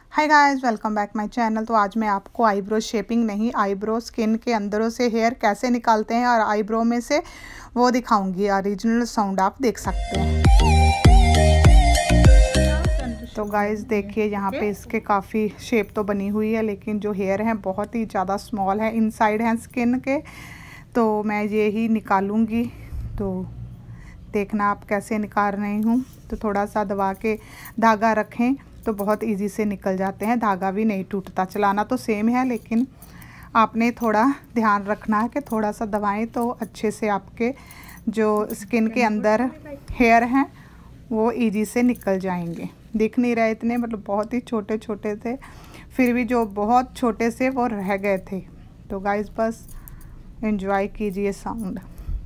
Hi guys, welcome back my channel. तो आज मैं आपको आईब्रो शेपिंग नहीं, आईब्रो स्किन के अंदरों से हेयर कैसे निकालते हैं और आईब्रो में से वो दिखाऊंगी। ओरिजिनल साउंड आप देख सकते हैं। तो गाइस देखिए, यहाँ पे इसके काफ़ी शेप तो बनी हुई है, लेकिन जो हेयर हैं बहुत ही ज़्यादा स्मॉल है, इनसाइड हैं स्किन के। तो मैं ये ही निकालूंगी, तो देखना आप कैसे निकाल रही हूँ। तो थोड़ा सा दबा के धागा रखें तो बहुत इजी से निकल जाते हैं, धागा भी नहीं टूटता। चलाना तो सेम है, लेकिन आपने थोड़ा ध्यान रखना है कि थोड़ा सा दबाएं तो अच्छे से आपके जो स्किन के अंदर हेयर हैं वो इजी से निकल जाएंगे। दिख नहीं रहे इतने, मतलब बहुत ही छोटे छोटे थे, फिर भी जो बहुत छोटे से वो रह गए थे। तो गाइस बस एंजॉय कीजिए sound.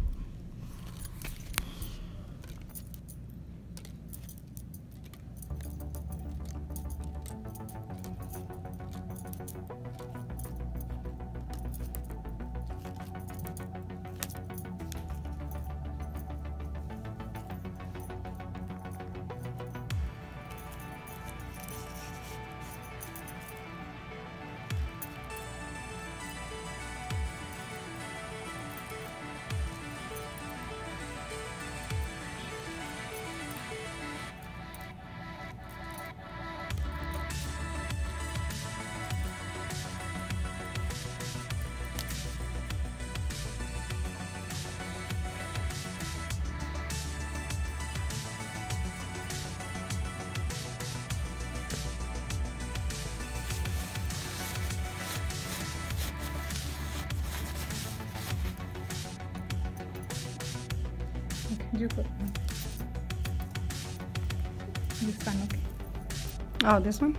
This one, okay. Oh, this one?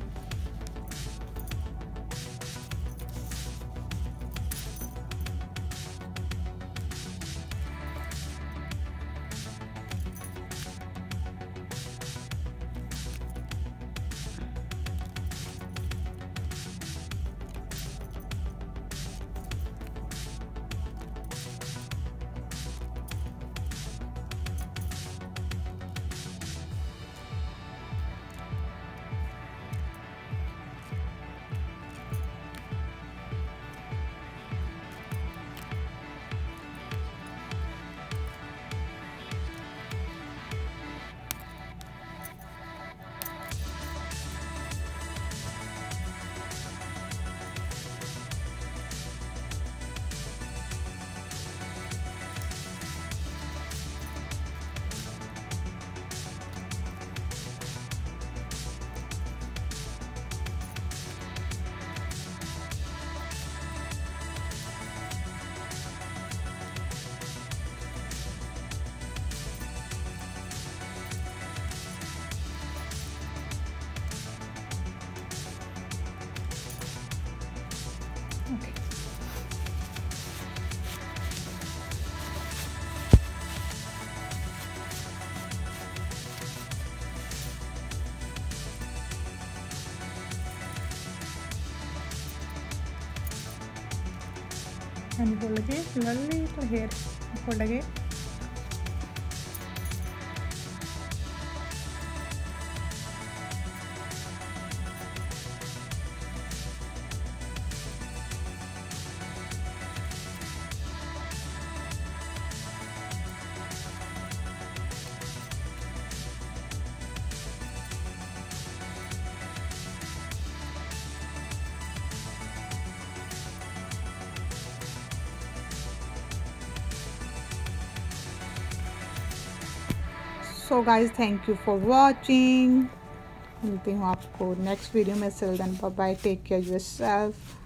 Okay. And pull again, slowly to here. Pull again. So guys, thank you for watching. मिलती हूँ आपको नेक्स्ट वीडियो में। Till then bye bye, take care yourself.